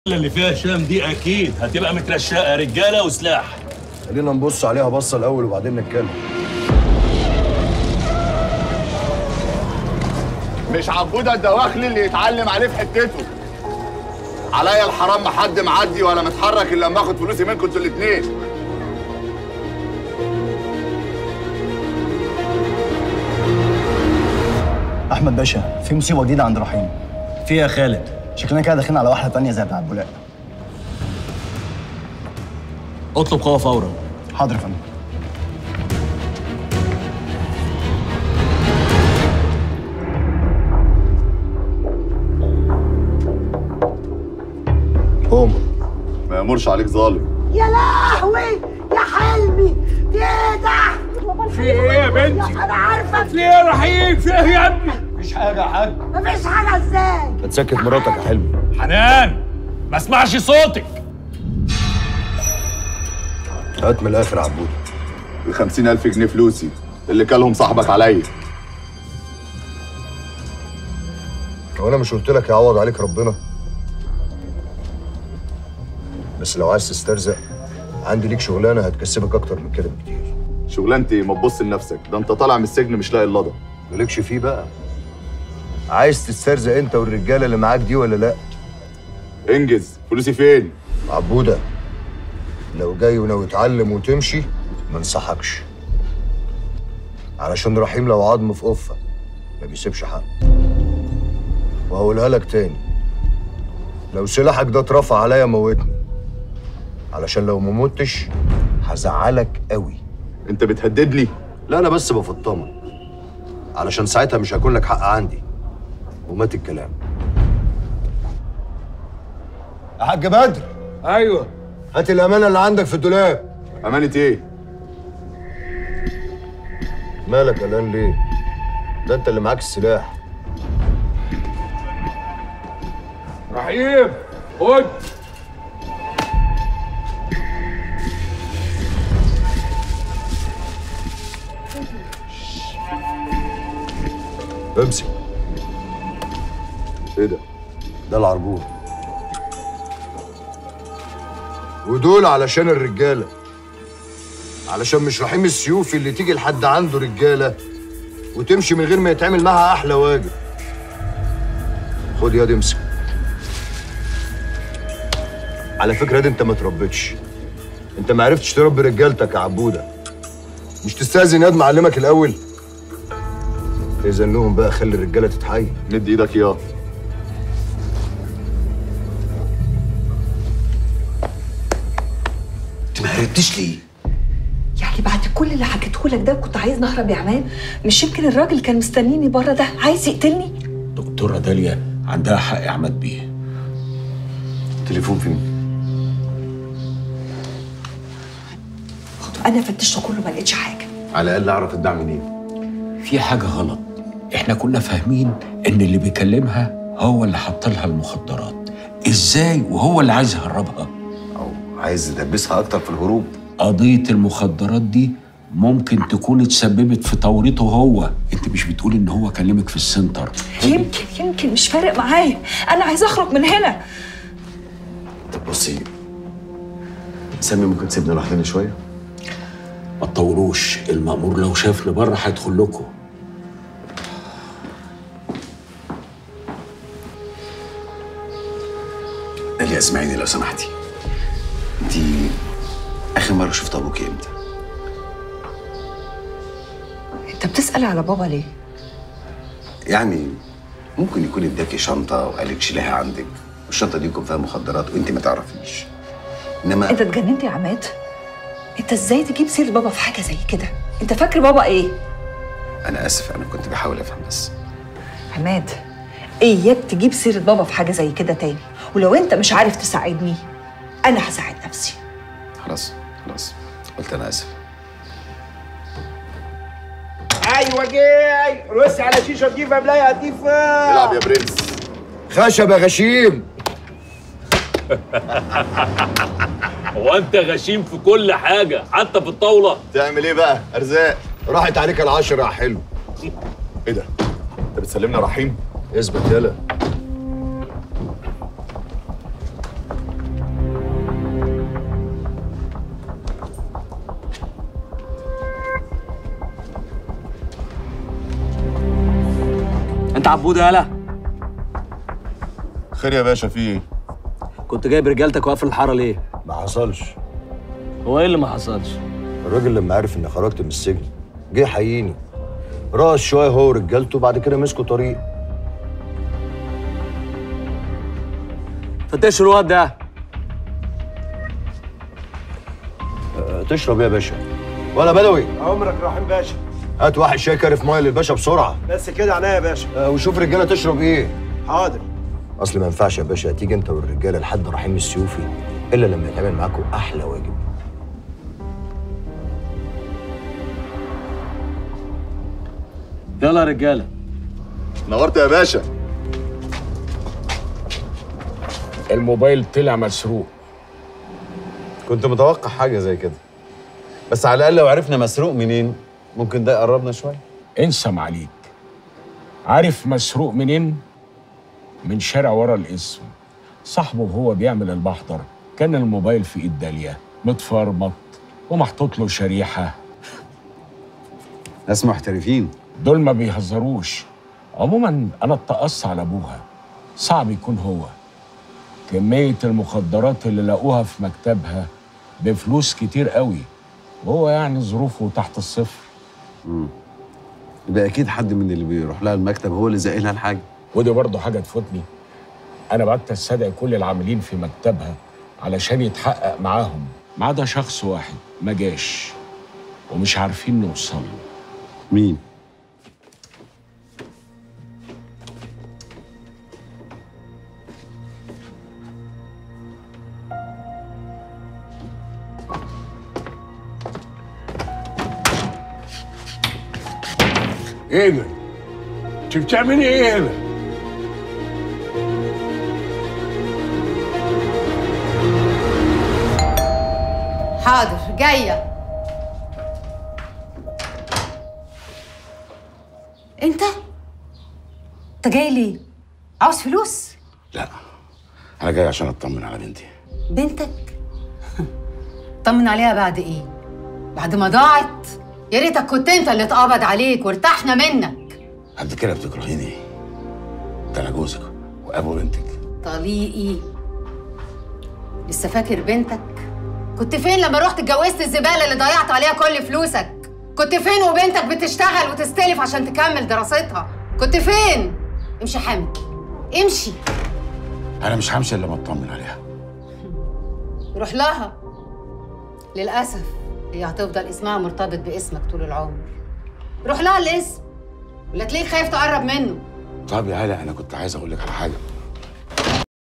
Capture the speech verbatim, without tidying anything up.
اللي فيها شام دي اكيد هتبقى مترشقه رجاله وسلاح. خلينا نبص عليها بصه الاول وبعدين نتكلم. مش عبودة الدواخلي اللي يتعلم عليه في حتته. عليا الحرام ما حد معدي ولا متحرك الا لما اخد فلوسي منكم انتوا الاثنين. احمد باشا، في مصيبه جديده عند رحيم. في يا خالد؟ شكلنا كده داخلين على واحده تانية زي بتاع البولاق. اطلب قوه فورا. حاضر يا فندم. قوم ما يامرش عليك ظالم. يا لهوي يا حلمي، في ايه ده؟ في ايه يا بنتي؟ انا عارفه في ايه يا رحيم؟ في ايه يا ابني؟ مفيش حاجه يا حاج. مفيش حاجه ازاي؟ هتسكت مراتك يا حلمي. حنان ما اسمعش صوتك. هات من الاخر يا عبود. ال خمسين ألف جنيه فلوسي اللي كلهم صاحبك عليا. هو انا مش قلت لك يعوض عليك ربنا؟ بس لو عايز تسترزق عندي ليك شغلانه هتكسبك اكتر من كده بكتير. شغلانتي ما تبص لنفسك، ده انت طالع من السجن مش لاقي اللضا. مالكش فيه بقى. عايز تسترزق انت والرجاله اللي معاك دي ولا لا؟ انجز. فلوسي فين؟ عبوده لو جاي وناوي تتعلم وتمشي ما انصحكش، علشان رحيم لو عظم في قفه ما بيسيبش حق. وهقولها لك تاني، لو سلاحك ده اترفع عليا موتني، علشان لو ما متش هزعلك قوي. انت بتهددني؟ لا انا بس بفطمك، علشان ساعتها مش هيكون لك حق عندي. ومات الكلام. يا حاج بدر. ايوه. هات الامانه اللي عندك في الدولاب. امانه ايه؟ مالك قلقان ليه؟ ده انت اللي معاك السلاح. رحيم خد. امسك. ايه ده؟ ده العربون. ودول علشان الرجاله، علشان مش رحيم السيوفي اللي تيجي لحد عنده رجاله وتمشي من غير ما يتعمل معاها احلى واجب. خد ياد امسك. على فكره دي انت ما تربيتش، انت ما عرفتش تربي رجالتك يا عبوده. مش تستاذن ياد معلمك الاول؟ اذن لهم بقى، خلي الرجاله تتحايل. مد ايدك يا انت ما عرفتش ليه؟ يعني بعد كل اللي حكيته لك ده كنت عايز نهرب يا عماد؟ مش يمكن الراجل كان مستنيني بره ده عايز يقتلني؟ دكتوره داليا عندها حق يا عماد بيه. التليفون فين؟ انا فتشته كله ما لقيتش حاجه. على الاقل اعرف الدعم منين. في حاجه غلط. احنا كنا فاهمين ان اللي بيكلمها هو اللي حط لها المخدرات. ازاي وهو اللي عايز يهربها؟ او عايز يدبسها اكتر في الهروب. قضيه المخدرات دي ممكن تكون اتسببت في توريطه هو. انت مش بتقول ان هو كلمك في السنتر؟ يمكن يمكن مش فارق معايا، انا عايزه اخرج من هنا. طب بصي، سامي ممكن تسيبنا لوحدنا شويه؟ ما تطوروش، المأمور لو شافني بره هيدخل لكم. داليا اسمعيني لو سمحتي. انتي اخر مره شفت ابوكي امتى؟ انت بتسأل على بابا ليه؟ يعني ممكن يكون اداكي شنطه وقالك شيليها عندك، والشنطه دي يكون فيها مخدرات وانت ما تعرفيش. انما انت اتجننت يا عماد؟ انت ازاي تجيب سيره بابا في حاجه زي كده؟ انت فاكر بابا ايه؟ انا اسف، انا كنت بحاول افهم بس. عماد، اياك تجيب سيره بابا في حاجه زي كده تاني، ولو انت مش عارف تساعدني انا هساعد نفسي. خلاص خلاص قلت انا اسف. ايوه جاي. رص على شيشه تجيب قبلها هتضيف. العب يا برنس. خشب يا غشيم. هو انت غشيم في كل حاجه حتى في الطاوله؟ تعمل ايه بقى؟ ارزاق. راحت عليك العشرة يا حلو. ايه ده؟ انت بتسلمنا رحيم؟ اثبت يلا. انت عبوده يالا؟ خير يا باشا، في ايه؟ كنت جايب رجالتك وقافل الحاره ليه؟ ما حصلش. هو ايه اللي ما حصلش؟ الراجل لما عرف اني خرجت من السجن جه يحييني، رقص شويه هو ورجالته وبعد كده مسكوا طريق. فتشوا الواد ده. أه تشرب ايه يا باشا؟ ولا بدوي؟ عمرك رحيم باشا. هات واحد شاي كارف ميه للباشا بسرعه. بس كده عينيا يا باشا. أه وشوف رجاله تشرب ايه. حاضر. اصل ما ينفعش يا باشا تيجي انت والرجاله لحد رحيم السيوفي الا لما يتعمل معاكم احلى واجب. يلا يا رجاله. نورت يا باشا. الموبايل طلع مسروق. كنت متوقع حاجة زي كده، بس على الأقل لو عرفنا مسروق منين ممكن ده يقربنا شوية. انسى معليك. عارف مسروق منين؟ من شارع ورا الاسم. صاحبه وهو بيعمل المحضر كان الموبايل في ايد داليا متفرمط ومحطوط له شريحة. ناس محترفين. دول ما بيهزروش. عموما انا اتقص على ابوها، صعب يكون هو. كمية المخدرات اللي لقوها في مكتبها بفلوس كتير قوي، وهو يعني ظروفه تحت الصفر. امم يبقى اكيد حد من اللي بيروح لها المكتب هو اللي زق لها الحاجه. ودي برضه حاجه تفوتني. انا بعت استدعي كل العاملين في مكتبها علشان يتحقق معاهم، ما عدا شخص واحد ما جاش ومش عارفين نوصل له. مين؟ ايه ده؟ انت بتعملي ايه هنا؟ حاضر جايه. انت؟ انت جاي ليه؟ عاوز فلوس؟ لا، انا جاي عشان اطمن على بنتي. بنتك؟ طمن عليها بعد ايه؟ بعد ما ضاعت؟ يا ريتك كنت انت اللي اتقبض عليك وارتحنا منك. قد كده بتكرهيني؟ ده انا جوزك وابو بنتك. طليقي لسه فاكر بنتك؟ كنت فين لما رحت اتجوزت الزباله اللي ضيعت عليها كل فلوسك؟ كنت فين وبنتك بتشتغل وتستلف عشان تكمل دراستها؟ كنت فين؟ امشي حامد، امشي. انا مش همشي الا ما اطمن عليها. روح لها. للاسف هي هتفضل اسمها مرتبط باسمك طول العمر. روح لها الاسم، ولا تلاقيك خايف تقرب منه. طب يا هلا، انا كنت عايز اقول لك على حاجه.